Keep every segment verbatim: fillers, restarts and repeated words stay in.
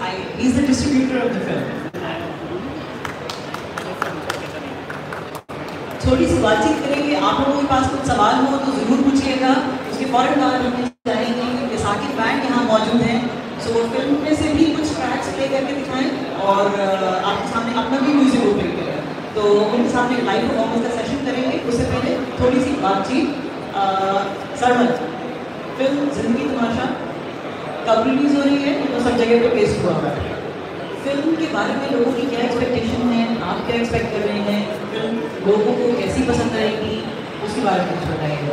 I, he's the distributor of the film. थोड़ी सी बातचीत करेंगे, आप लोगों के पास कुछ सवाल हो तो ज़रूर पूछिएगा, उसके फ़ौरन बाद हम चाहेंगे कि साकिब बैंड यहाँ मौजूद हैं, सो वो फिल्म में से भी कुछ ट्रैक्स प्ले करके दिखाएं और आपके सामने अपना भी म्यूज़िक वो प्ले करें, तो उनके सामने लाइव परफॉर्मेंस का सेशन करेंगे। उससे पहले थोड़ी सी बातचीत। सरमद, फिल्म ज़िंदगी तमाशा कब रिलीज़ हो रही है? तो सब जगह पे पेश हुआ है। फिल्म के बारे में लोगों की क्या एक्सपेक्टेशन है, आप क्या एक्सपेक्ट कर रहे हैं, फिल्म लोगों को कैसी पसंद आएगी, उसके बारे में कुछ बताइएगा।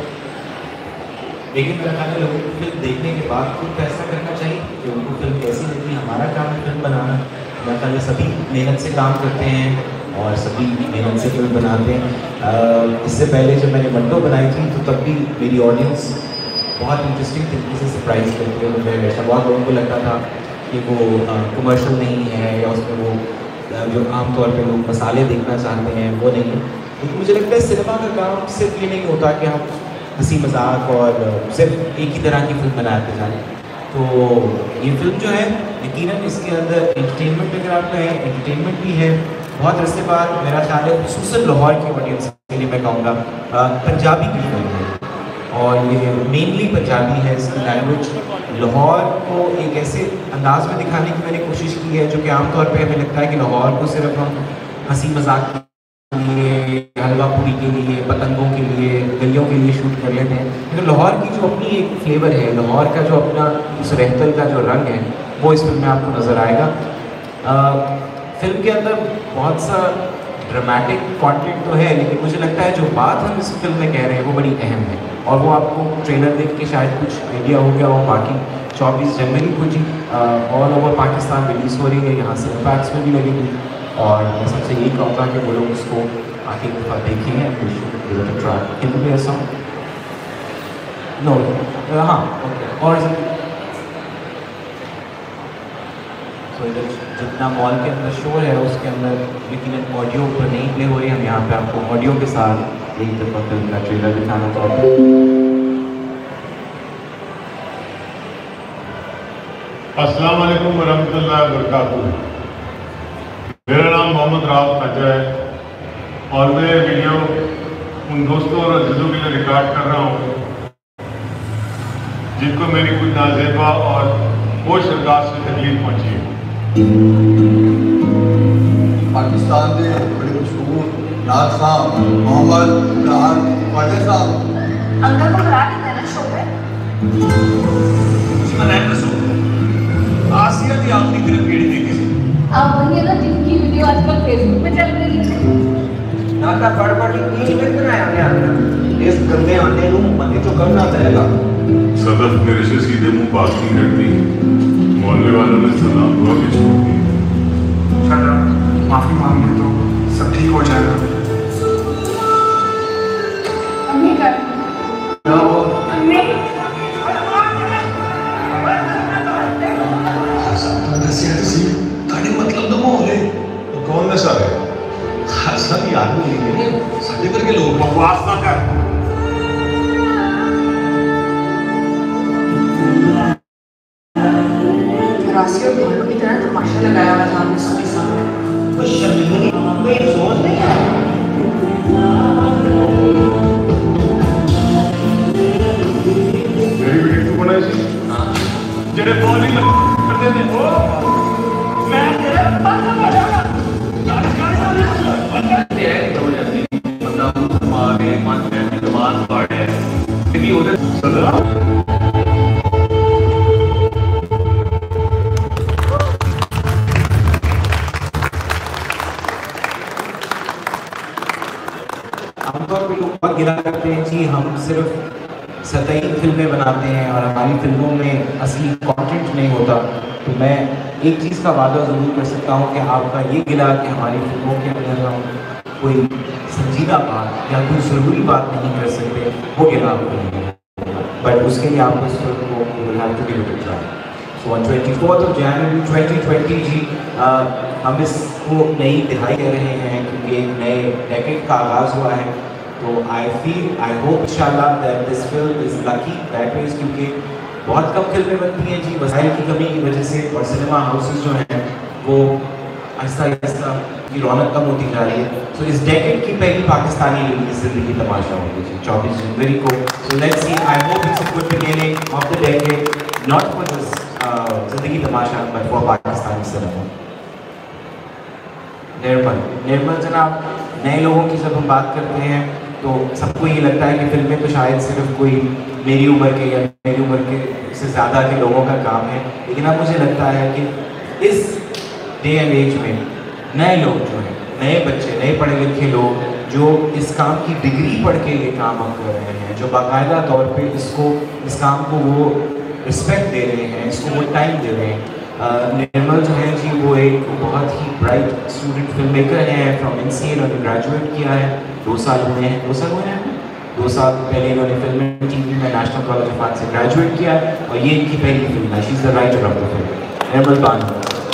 लेकिन मेरा ख्याल है लोगों को फिल्म देखने के बाद खुद फैसला करना चाहिए कि उनको फिल्म कैसी लगी। हमारा काम है फिल्म बनाना। मेरा ख्याल है सभी मेहनत से काम करते हैं और सभी मेहनत से फिल्म बनाते हैं। इससे पहले जब मैंने मंडो बनाई थी तो तब भी मेरी ऑडियंस बहुत इंटरेस्टिंग तरीके से सरप्राइज करती है मुझे। ऐसा बहुत लोगों को लगता था कि वो कमर्शियल नहीं है या उसमें वो जो आमतौर पे लोग मसाले देखना चाहते हैं वो नहीं है। लेकिन मुझे लगता है सिनेमा का काम सिर्फ ये नहीं होता कि हम हंसी मजाक और सिर्फ एक ही तरह की फिल्म बनाते जाएं। तो ये फिल्म जो है यकीनन इसके अंदर एंटरटेनमेंट अगर आप कहें एंटरटेनमेंट भी है। बहुत अरसे बाद मेरा ख्याल है खुसूसन लाहौर की ऑडियंस के लिए मैं कहूँगा पंजाबी की फिल्म है और ये मेनली पंजाबी है। इसकी लैंग्वेज लाहौर को एक ऐसे अंदाज में दिखाने की मैंने कोशिश की है जो कि आमतौर पे हमें लगता है कि लाहौर को सिर्फ हम हंसी मजाक के लिए, हलवा पूरी के लिए, पतंगों के लिए, गलियों के लिए शूट कर लेते हैं। लेकिन लाहौर की जो अपनी एक फ्लेवर है, लाहौर का जो अपना उस रहतल का जो रंग है वो इस फिल्म में आपको नज़र आएगा। आ, फिल्म के अंदर बहुत सा ड्रामेटिक कंटेंट तो है लेकिन मुझे लगता है जो बात हम इस फिल्म में कह रहे हैं वो बड़ी अहम है और वो आपको ट्रेलर देख के शायद कुछ आइडिया हो गया हो। बाकी चौबीस जनवरी को जी ऑल ओवर पाकिस्तान रिलीज़ हो रही है, यहाँ से पैक्स में भी लगेगी और मैं सबसे यही कहूँगा कि वो लोग उसको आखिर एक दफ़ा देखेंगे। ऐसा नो हाँ और तो इधर जितना मॉल के अंदर शो है उसके अंदर लेकिन ऑडियो पर नहीं प्ले हो रही। हम यहाँ पे आपको ऑडियो के साथ एक दफ़ा फिल्म का ट्रेलर दिखाना चाहते हैं। अस्सलाम वालेकुम वरहमतुल्लाहि वबरकातुहू। मेरा नाम मोहम्मद राव खाजा है और मैं वीडियो उन दोस्तों और अजीज़ों के लिए रिकॉर्ड कर रहा हूँ जिनको मेरी कुछ नाज़ेबा और होश अंदाज से तकलीफ पहुँची है। पाकिस्तान के बड़े मशहूर नाथ साहब मोहम्मद इमरान ख्वाजा साहब अंकल को करा देते हैं ना शो पे। आसिया की आखिरी फिल्म केड़ी देखी थी? आप वही है ना जिनकी वीडियो आजकल फेसबुक पे चल रही है। नाता बड़बड़ी नीच में बनाया गया इस गंदे आने को मत तो करना पड़ेगा। सदफ मेरे से सीधे मुंह बात नहीं करती। मोहल्ले वालों ने सलाम दुआ भी छोड़ दी। माफी मांगे तो सब ठीक हो जाएगा। अम्मी कर अम्मी मतलब तो माहौल है तो कौन ने सारे खासा भी आदमी लेंगे साढ़े पर के लोग बकवास ना कर। राशियों भालू की तरह तमाशा लगाया हुआ था हमने सबके सामने। कुछ शर्मिंदगी कोई सोच नहीं है। मेरी वीडियो क्यों बनाई थी? जेडे बॉल ही करते थे वो मैं तेरे पास आ जाऊंगा। तैयारी हो जाती बंदा मारे मन में दिमाग पड़े लेकिन उधर सदा आमतौर पर लोग गिरा करते हैं कि हम सिर्फ सतही फिल्में बनाते हैं और हमारी फिल्मों में असली कंटेंट नहीं होता। तो मैं एक चीज़ का वादा ज़रूर कर सकता हूँ कि आपका ये गिला कि हमारी फिल्मों के अंदर हम कोई संजीदा बात या कोई ज़रूरी बात नहीं कर सकते, वो गिला आपको नहीं है। बट उसके लिए आपको इस फिल्म को will have to give it a try. So on twenty fourth of January twenty twenty जी हम इसको नई दिहाई दे रहे हैं क्योंकि एक नए डेकेड का आगाज़ हुआ है। तो आई फील आई होप इंशाल्लाह that this film is lucky that means क्योंकि बहुत कम फिल्में बनती हैं जी, वसाइल की कमी की वजह से, और सिनेमा हाउसेस जो हैं वो आहिस्ता आहिस्ता की रौनक कम होती जा रही है। सो so, इस डेकेड की पहली पाकिस्तानी रिलीज ज़िंदगी तमाशा होगी जी चौबीस जनवरी को। So let's see, I hope it's a good beginning of the decade, not for this Zindagi Tamasha but for Pakistani cinema. Nirmal Nirmal जनाब, नए लोगों की जब हम बात करते हैं तो सबको ये लगता है कि फिल्में तो शायद सिर्फ कोई मेरी उम्र के या मेरी उम्र के से ज़्यादा के लोगों का काम है, लेकिन अब मुझे लगता है कि इस डे एंड एज में नए लोग जो हैं, नए बच्चे, नए पढ़े लिखे लोग जो इस काम की डिग्री पढ़ के ये काम अब कर रहे हैं, जो बाकायदा तौर पे इसको इस काम को वो रिस्पेक्ट दे रहे हैं, इसको वो टाइम दे रहे हैं। निर्मल जो है जी वो एक बहुत ही ब्राइट स्टूडेंट फिल्म मेकर हैं, फ्रॉम एन सी इन्होंने ग्रेजुएट किया है, दो साल हुए हैं दो साल हुए हैं दो साल पहले इन्होंने फिल्म टीवी में नेशनल कॉलेज ऑफ आर्ट से ग्रेजुएट किया और ये इनकी पहली फिल्म है। She is the writer of the film. Nirmal Bano,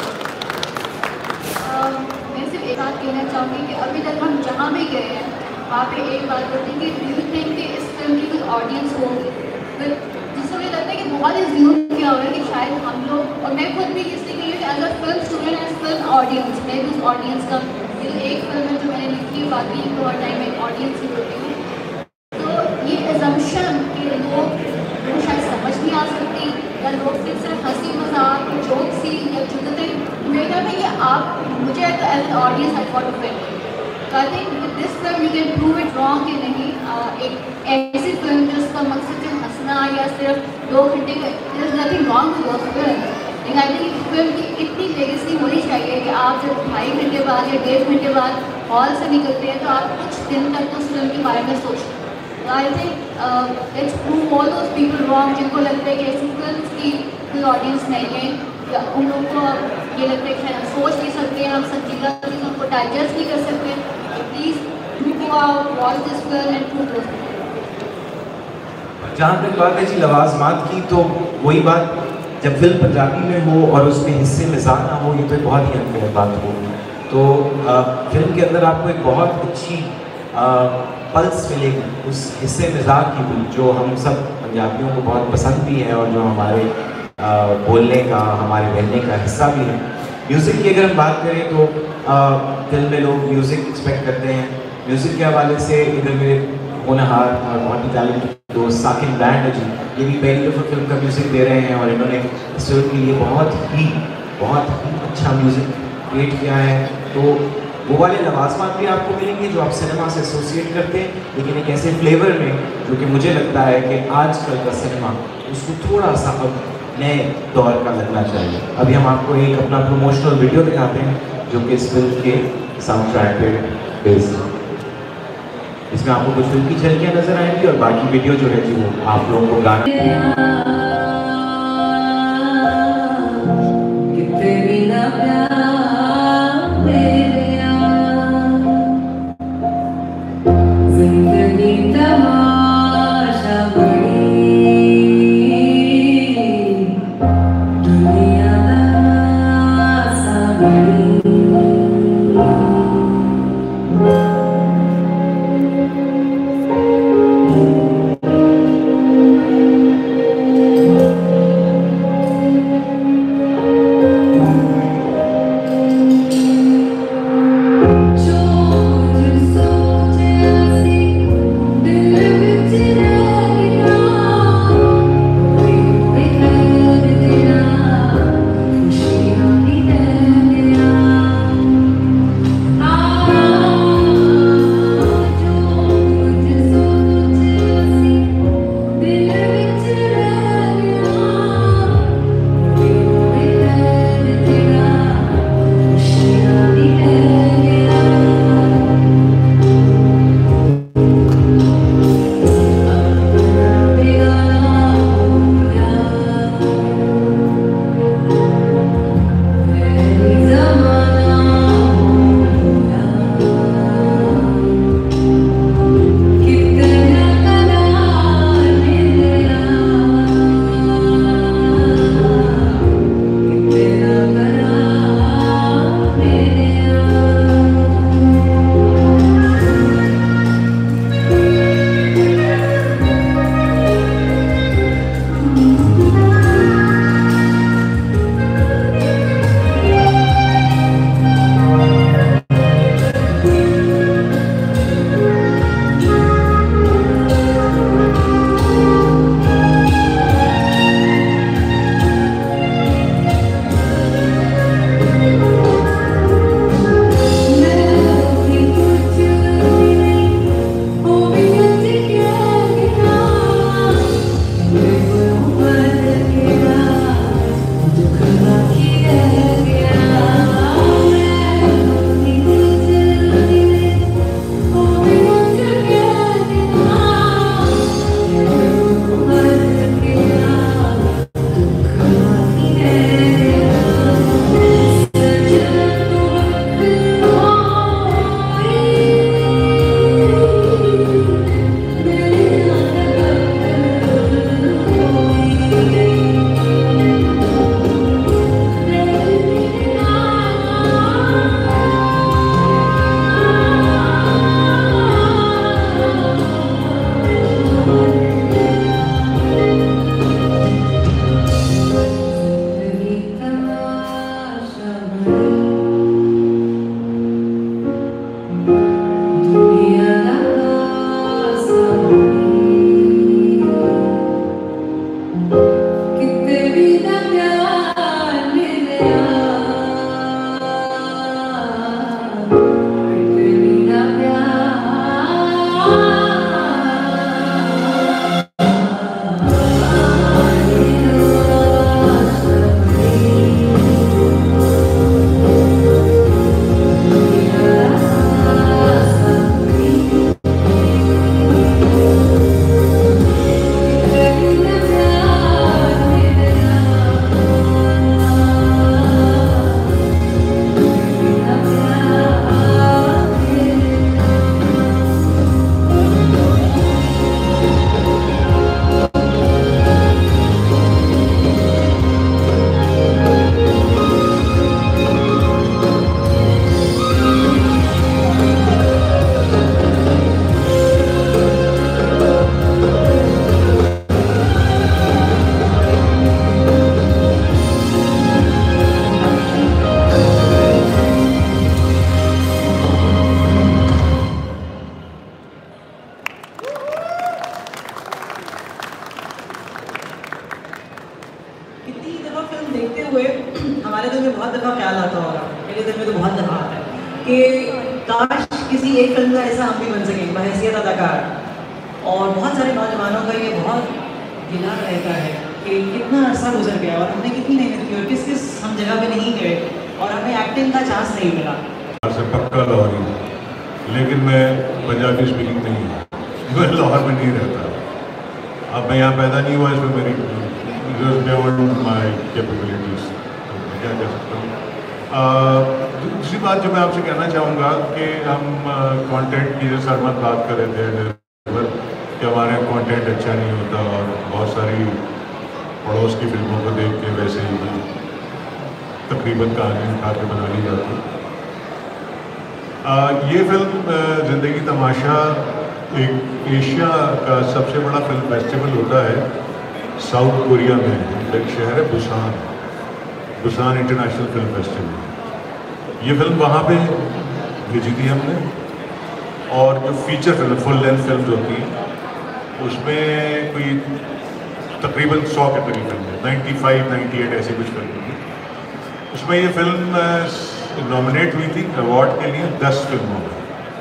मैं सिर्फ एक बात कहना चाहूँगी कि अभी तक हम जहाँ भी गए हैं वहाँ पे एक बात करते हैं कि डू यू थिंक कि इस फिल्म की कोई ऑडियंस होगी, फिर जिससे मुझे लगता है कि बहुत ही ज़रूर क्या हो रहा है कि शायद हम लोग, और मैं खुद भी इसलिए कही हूँ कि अगर film student as film audience, मैं भी उस ऑडियंस का एक फिल्म है जो मैंने लिखी, बाकी तो हर टाइम एक ऑडियंस ही होती है, तो ये एजम्पशन कि लोग वो शायद समझ नहीं आ सकती या लोग सिर्फ सिर्फ हंसी मजाक जोक सी या जुदते, मेरे ख्याल में ये आप मुझे as an audience I got offended. तो I think with this film you can prove it wrong कि नहीं, एक ऐसी फिल्म जिसका मकसद सिर्फ हंसना या सिर्फ दो घंटे का, there is nothing wrong with those film, लेकिन आई थिंक फिल्म की इतनी लेगेसी होनी चाहिए कि आप जब ढाई घंटे बाद या डेढ़ घंटे बाद हॉल से निकलते हैं तो आप कुछ दिन तक उस फिल्म के बारे में सोचते हैं। तो I think let's prove all those people wrong जिनको लगता है कि ऐसी फिल्म की कोई ऑडियंस नहीं है, या उन लोगों को ये लगता है कि हम सोच नहीं सकते, हम संजीदा चीज़ों को डाइजेस्ट नहीं कर सकते, please do go out, watch this film and prove those. जहाँ तक बात है जी लवाजमात की, तो वही बात, जब फिल्म पंजाबी में हो और उसमें हिस्से मिजाज ना हो, ये तो बहुत ही अनफेयर बात हो। तो आ, फिल्म के अंदर आपको एक बहुत अच्छी आ, पल्स मिलेगी उस हिस्से मिजाज की भी, जो हम सब पंजाबियों को बहुत पसंद भी है और जो हमारे आ, बोलने का, हमारे रहने का हिस्सा भी है। म्यूज़िक की अगर हम बात करें तो आ, फिल्म में लोग म्यूज़िक एक्सपेक्ट करते हैं। म्यूज़िक के हवाले से इधर मेरे होनहार और बहुत ही टैलेंटेड दोस्त साकिन बैंड है जी, ये भी पहली दफ़ा फिल्म का म्यूज़िक दे रहे हैं और इन्होंने इस फिल्म के लिए बहुत ही बहुत ही अच्छा म्यूज़िक क्रिएट किया है। तो वो वाले लवाजमात भी आपको मिलेंगे जो आप सिनेमा से एसोसिएट करते हैं, लेकिन एक ऐसे फ्लेवर में जो कि मुझे लगता है कि आजकल का सिनेमा उसको थोड़ा सा अब नए दौर का लगना चाहिए। अभी हम आपको एक अपना प्रमोशनल वीडियो दिखाते हैं जो कि इस फिल्म के साउंड ट्रैक पे बेस्ड है। इसमें आपको कुछ फिल्म की झलकियाँ नजर आएंगी और बाकी वीडियो जो है जी वो आप लोगों को गाने हर दफ़ा ख्याल आता होगा, मेरे दिल में तो बहुत दफ़ा आता है कि काश किसी एक फिल्म का ऐसा हम भी बन सकें बहैसियत अदाकार। और बहुत सारे नौजवानों का ये बहुत गिला रहता है कि कितना अरसा गुजर गया और हमने कितनी मेहनत की और किस किस हम जगह पे नहीं गए और हमें एक्टिंग का चांस नहीं मिला। से पक्का लाहौरी, लेकिन मैं पंजाबी स्पीकिंग नहीं हूँ, मैं लाहौर में नहीं रहता। अब मैं यहाँ पैदा नहीं हुआ, इसमें मेरी माई कैपेबिलिटीज, क्या कह सकता हूँ। दूसरी बात जो मैं आपसे कहना चाहूँगा कि हम कंटेंट की जैसे सरमत बात कर रहे थे कि हमारे यहाँ कंटेंट अच्छा नहीं होता और बहुत सारी पड़ोस की फिल्मों को देख के वैसे ही तकरीबन कहानी उठा के बना ली जाती। आ, ये फिल्म ज़िंदगी तमाशा एक एशिया का सबसे बड़ा फिल्म फेस्टिवल होता है साउथ कोरिया में, एक शहर है Busan, Busan international film festival. ये फिल्म वहाँ पे भेजी थी हमने, और जो feature film full length film होती हैं उसमें कोई तकरीबन सौ के करीब फिल्म है, नाइन्टी फाइव नाइन्टी एट ऐसी कुछ फिल्म थी। उसमें ये फिल्म नॉमिनेट हुई थी अवार्ड के लिए दस फिल्मों में।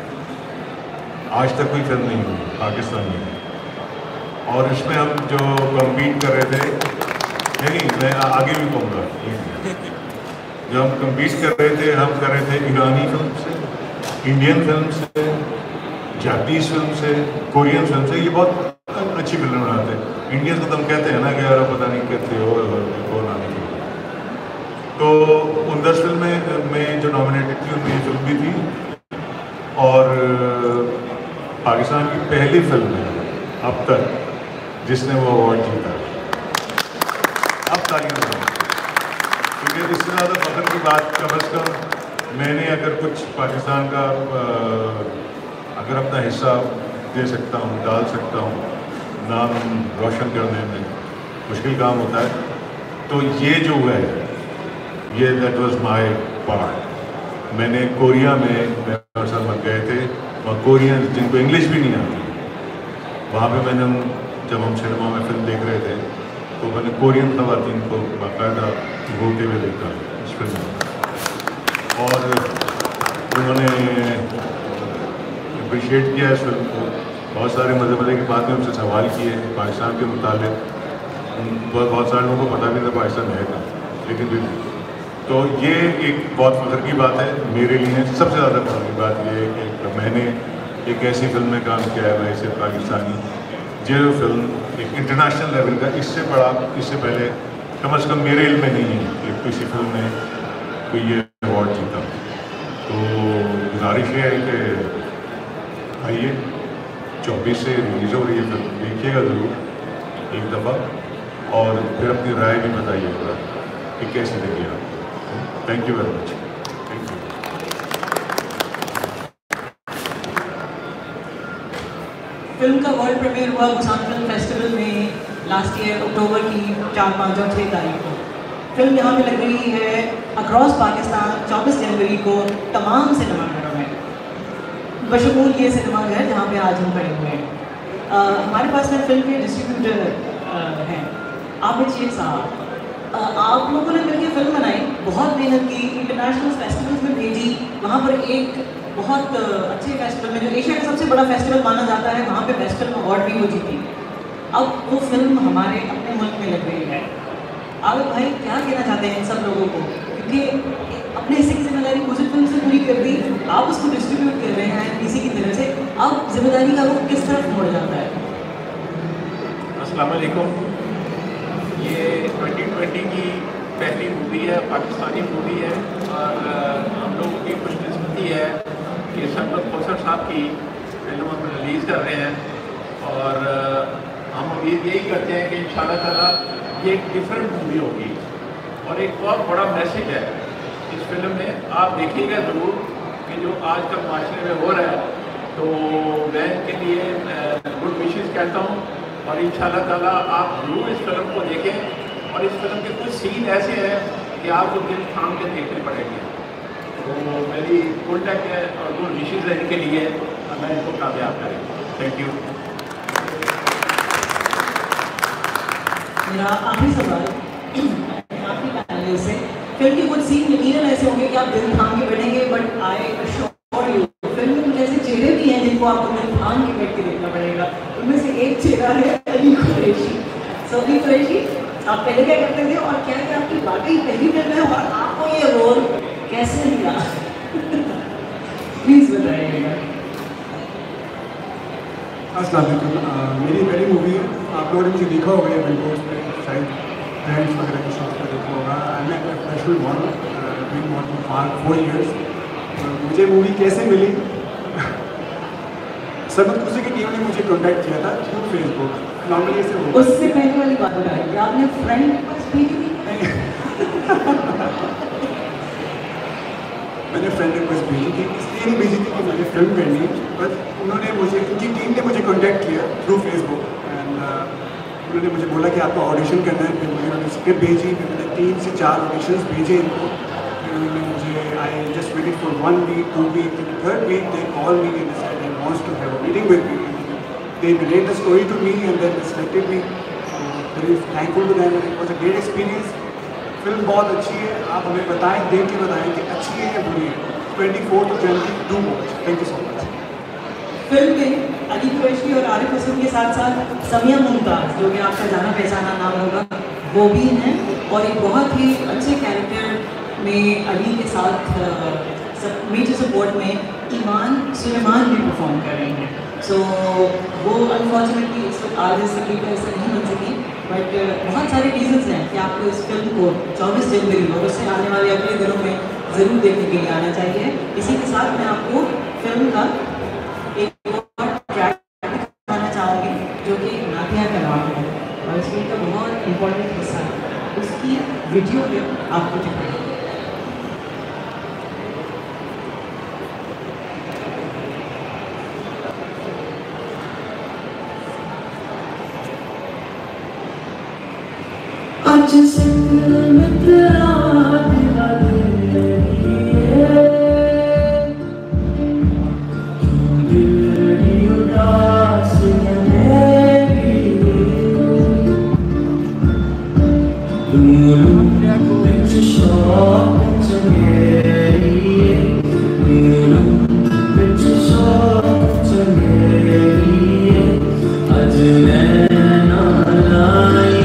आज तक कोई फिल्म नहीं हुई पाकिस्तान में। और इसमें हम जो कम्पीट कर रहे थे, नहीं नहीं मैं आगे भी कहूँगा, जो हम कम्पीट कर रहे थे हम कर रहे थे ईरानी फिल्म से, इंडियन फिल्म से, जापानीज फिल्म से, कोरियन फिल्म से। ये बहुत अच्छी फिल्म बनाते हैं। इंडियन को तो हम कहते हैं ना कि यार पता नहीं कहते हो वो नानी फिल्म। तो उन दस फिल्म में, में जो नॉमिनेटेड थी उनमें ये फिल्म भी थी। और पाकिस्तान की पहली फिल्म है अब तक जिसने वो अवार्ड जीता। अब तारीफ है, क्योंकि इससे ज़्यादा फख्र की बात कम अज़ कम मैंने अगर कुछ पाकिस्तान का अगर अपना हिस्सा दे सकता हूँ, डाल सकता हूँ, नाम रोशन करने में मुश्किल काम होता है, तो ये जो है ये दैट वाज माय पार्ट। मैंने कोरिया में मैं और सलमान गए थे, और कोरियन जिनको इंग्लिश भी नहीं आती, वहाँ पे मैंने जब हम सिनेमा में फिल्म देख रहे थे तो मैंने कोरियन खवातीन को बाकायदा रोते हुए देखा इस फिल्म में, और उन्होंने अप्रिशिएट किया इस फिल्म को। बहुत सारे मज़े मज़े की बातें उनसे सवाल किए पाकिस्तान के मुताबिक। बहुत बहुत सारे लोगों को पता भी था पाकिस्तान है था, लेकिन भी तो ये एक बहुत फख्र की बात है मेरे लिए। सबसे ज़्यादा फख्र की बात ये है कि मैंने एक ऐसी फिल्म में काम किया है वैसे पाकिस्तानी, जो फिल्म एक इंटरनेशनल लेवल का, इससे बड़ा इससे पहले कम अज़ कम मेरे इल्म में नहीं है कि किसी फिल्म ने कोई ये अवार्ड जीता। तो गुजारिश है कि आइए चौबीस से रिलीज़ हो रही है फिल्म, देखिएगा ज़रूर एक दफ़ा, और फिर अपनी राय भी बताइएगा कि कैसे लगी आप। Thank you very much. Thank you. Film का वर्ल्ड प्रीमियर हुआ बुसान फिल्म फेस्टिवल में लास्ट ईयर अक्टूबर की चार पाँच और छः तारीख को। फिल्म यहाँ पे लग रही है अक्रॉस पाकिस्तान चौबीस जनवरी को तमाम सिनेमाघरों में, बशमूल ये सिनेमाघर जहाँ पे आज हम खड़े हुए हैं। हमारे पास में फिल्म के डिस्ट्रीब्यूटर हैं आबिद शेख साहब। आप लोगों ने मिलकर फिल्म बनाई, बहुत मेहनत की, इंटरनेशनल फेस्टिवल्स में भेजी, वहाँ पर एक बहुत अच्छे फेस्टिवल में जो एशिया का सबसे बड़ा फेस्टिवल माना जाता है वहाँ पे बेस्ट फिल्म अवार्ड भी वो जीती। अब वो फिल्म हमारे अपने मुल्क में लग रही है। आबिद भाई क्या कहना चाहते हैं इन सब लोगों को, क्योंकि अपने हिस्से की जिम्मेदारी मुझे फिल्म से पूरी कर दी, आप उसको डिस्ट्रीब्यूट कर रहे हैं पीसी की तरफ से, अब जिम्मेदारी का रुख किस तरफ मुड़ जाता है? अस्सलाम वालेकुम। ये ट्वेंटी ट्वेंटी की पहली मूवी है, पाकिस्तानी मूवी है, और हम लोगों की खुशकिस्मती है कि सरमत कौसर साहब की फिल्म हम रिलीज़ कर रहे हैं, और हम उम्मीद यही करते हैं कि इंशाल्लाह ताला ये एक डिफरेंट मूवी होगी और एक बहुत बड़ा मैसेज है इस फिल्म में। आप देखिएगा ज़रूर कि जो आज का माशरे में हो रहा है, तो मैं इनके लिए गुड विशेस कहता हूँ, और इंशाल्लाह ताला आप ज़रूर इस फिल्म को देखें। और इस फिल्म के कुछ सीन ऐसे हैं कि आपको दिल थाम के देखने पड़ेंगे। तो मेरी गुड लक है और गुड विशेस है इनके लिए, मैं इनको कामयाब करें। Thank you. मेरा आखिरी सवाल आखिरी पैनल से फिल्म के कुछ सीन यकीनन ऐसे होंगे कि आप दिल थाम के बैठेंगे, but I assure you film में कुछ ऐसे चेहरे भी हैं जिनको आपको दिल थाम के बैठ के देखना पड़ेगा। उनमें से एक चेहरा है अली कुरैशी। सो अली कुरैशी, आप पहले क्या करते थे और क्या क्या आपकी वाकई पहली फिल्म है और आपको ये रोल कैसे मिला? प्लीज बताइएगा। अस्सलाम वालेकुम। मेरी पहली मूवी है, आप लोगों ने मुझे देखा होगा या बिलबोर्ड्स पे शायद ब्रांड्स वगैरह के शॉप पर देखा होगा। I am a professional model, being model for four years. मुझे मूवी कैसे मिली? सबक खुशी की टीम ने मुझे कॉन्टैक्ट किया था थ्रू फेसबुक। नॉर्मली ऐसे होगा। उससे पहले वाली बात बताइए, आपने फ्रेंड के पास भेजी थी? मैंने फ्रेंड रिक्वेस्ट भेजी थी, इसलिए नहीं भेजी थी कि मुझे फिल्म करनी है, बट उन्होंने मुझे, उनकी टीम ने मुझे कॉन्टैक्ट किया थ्रू फेसबुक एंड उन्होंने मुझे बोला कि आपको ऑडिशन करना है। फिर मुझे उन्होंने स्क्रिप्ट भेजी, फिर मैंने तीन से चार ऑडिशंस भेजे इनको। फिर उन्होंने मुझे, I just waited for one week, two week, third week they call me and said they wants to have a meeting with me. They relate the story to me and then they selected me. Very thankful to them, it was a great experience. Film बहुत अच्छी है, आप हमें बताएं, देख के बताएं कि अच्छी है या बुरी है। Twenty fourth January do watch. Thank you so much. Film में अली कुरैशी और आरिफ असद के साथ साथ समिया मुमताज़, जो कि आपका जाना पहचाना नाम होगा, वो भी हैं और एक बहुत ही अच्छे कैरेक्टर में अली के साथ मेजर सपोर्ट में ईमान सुलेमान भी परफॉर्म कर रही हैं। सो so, वो अनफॉर्चुनेटली इस वक्त आज इस तकलीफ पर ऐसा नहीं बन सकी, बट बहुत सारे रीजंस हैं कि आपको इस फिल्म को चौबीस जनवरी और उससे आने वाले अगले दिनों में ज़रूर देखने के लिए आना चाहिए। इसी के साथ मैं आपको फिल्म का एक और ट्रैक दिखाना चाहूँगी जो कि नादिया का नाम है और इस फिल्म का बहुत इम्पोर्टेंट हिस्सा है। उसकी वीडियो क्लिप आपको दिखाएंगे। आज संग में तेरा दीवाने है, दिल उदास है मेरी, दूर बिच शौक चंगेरी, दूर बिच शौक चंगेरी, आज नैना लाया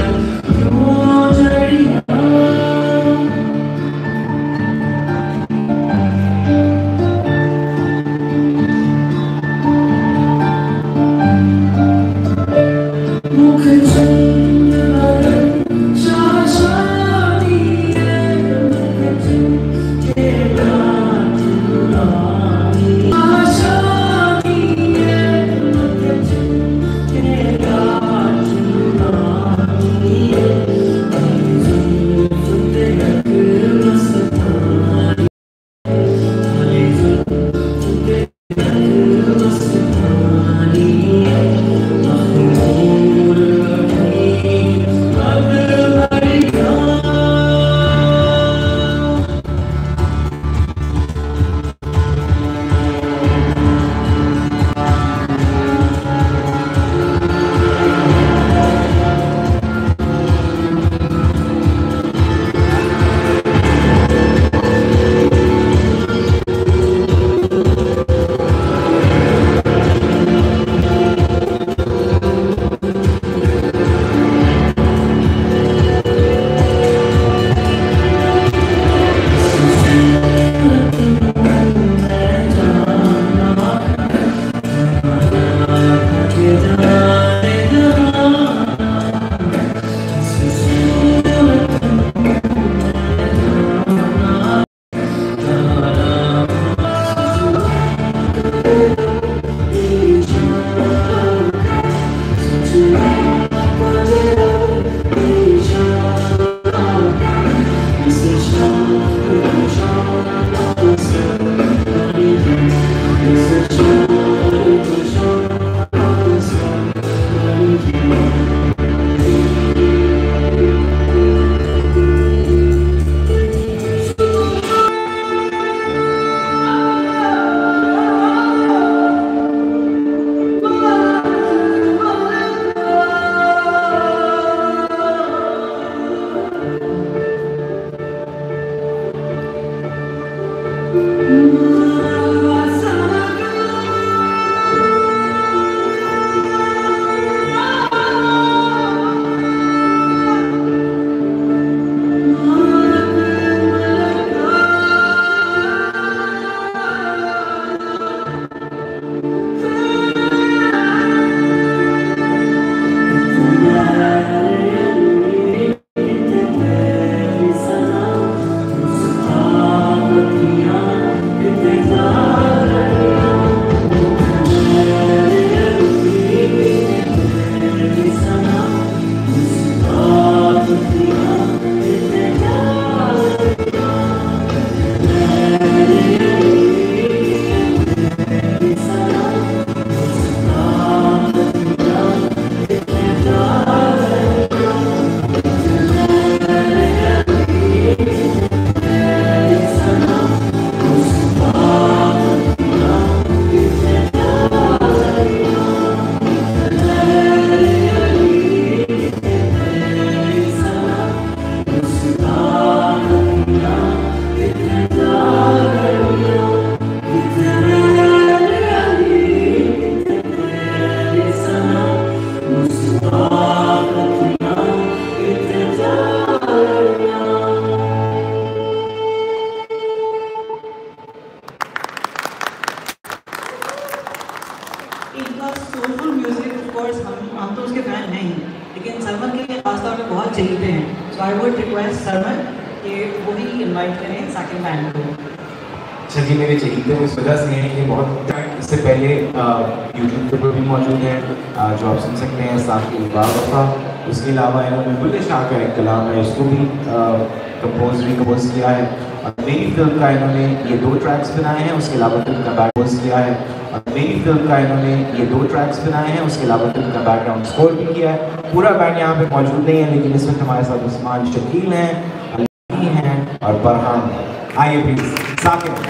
इनका सोलफुल म्यूजिक ऑफ कोर्स हम हम तो उसके फैन नहीं, लेकिन सरमन के लिए खासतौर पे बहुत चहीते हैं। सो आई वुड रिक्वेस्ट सरमन कि वो ही इनवाइट करें साकिब बैंड को। अच्छा जी, मेरे चहीते इस वजह से हैं कि बहुत इससे पहले यूट्यूब पे भी मौजूद है जो आप सुन सकते हैं, साथ के इबादत का। उसके अलावा इन्होंने बुल्ले शाह का एक कलाम है, उसको भी कंपोज रिकम्पोज किया है। और मेरी फिल्म का इन्होंने ये दो ट्रैक्स बनाए हैं, उसके अलावा फिल्म का बैकग्राउंड किया है। और मेरी फिल्म का इन्होंने ये दो ट्रैक्स बनाए हैं, उसके अलावा फिल्म का बैकग्राउंड स्कोर भी किया है। पूरा बैंड यहाँ पे मौजूद नहीं है, लेकिन इस वक्त हमारे साथ उस्मान शकील हैं, अली हैं और फरहान। आइए प्लीज साकिब।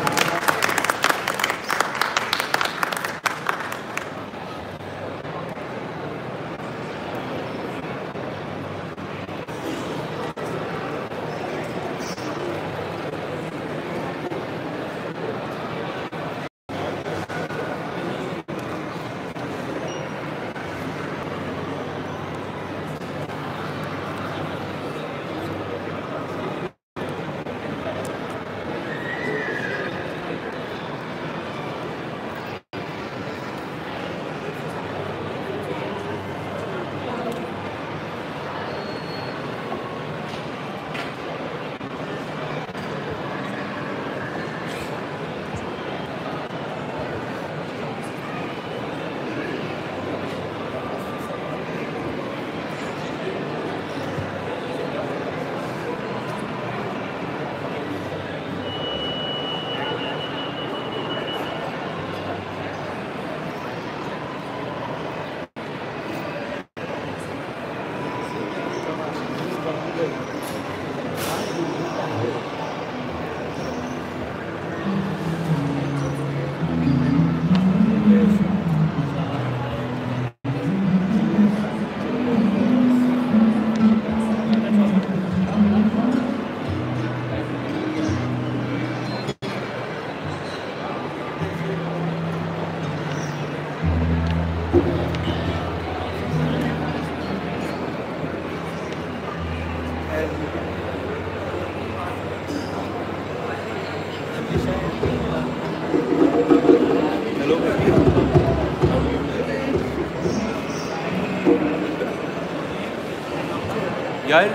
यार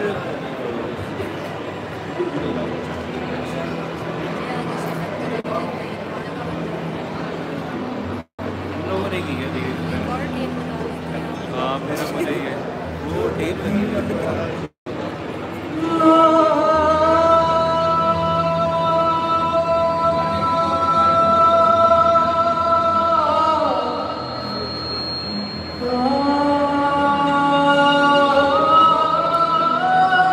लोगों ने की है, हाँ मेरा मुझे ही है वो टेप लगी है। Oh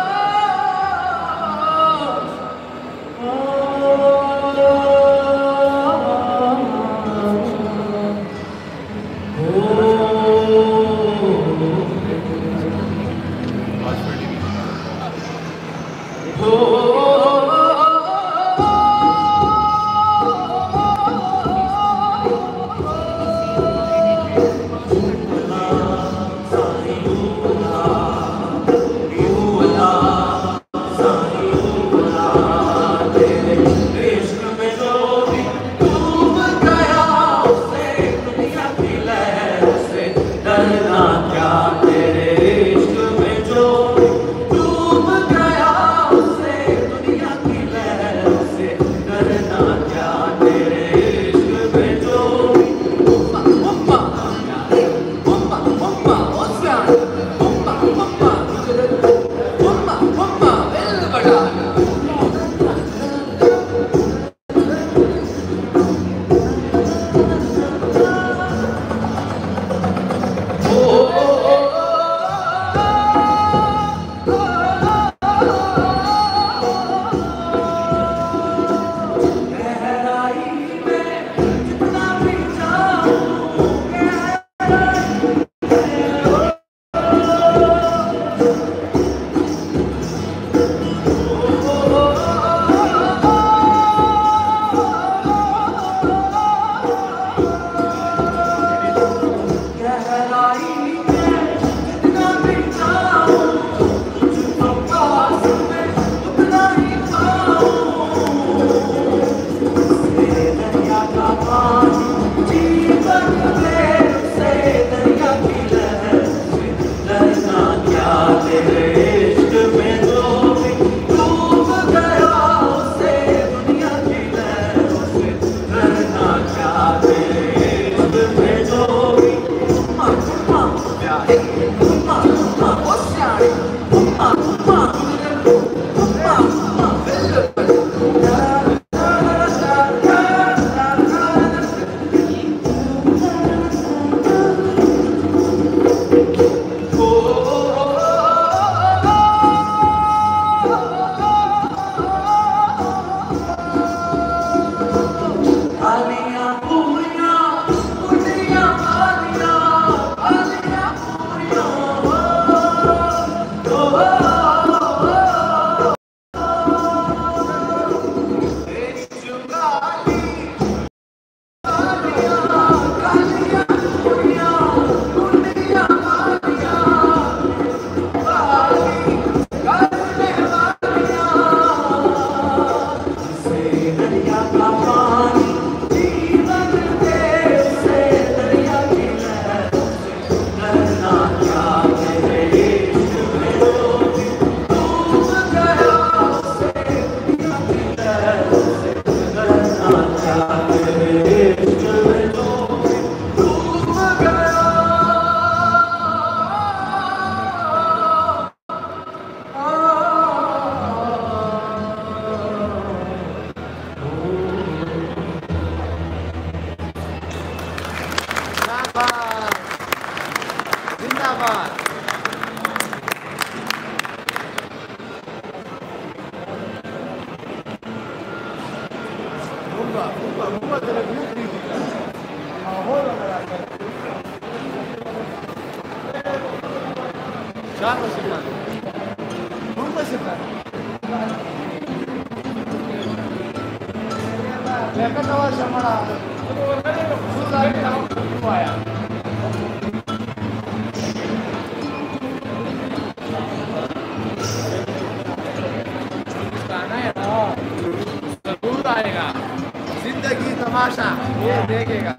जिंदगी तमाशा ये देखेगा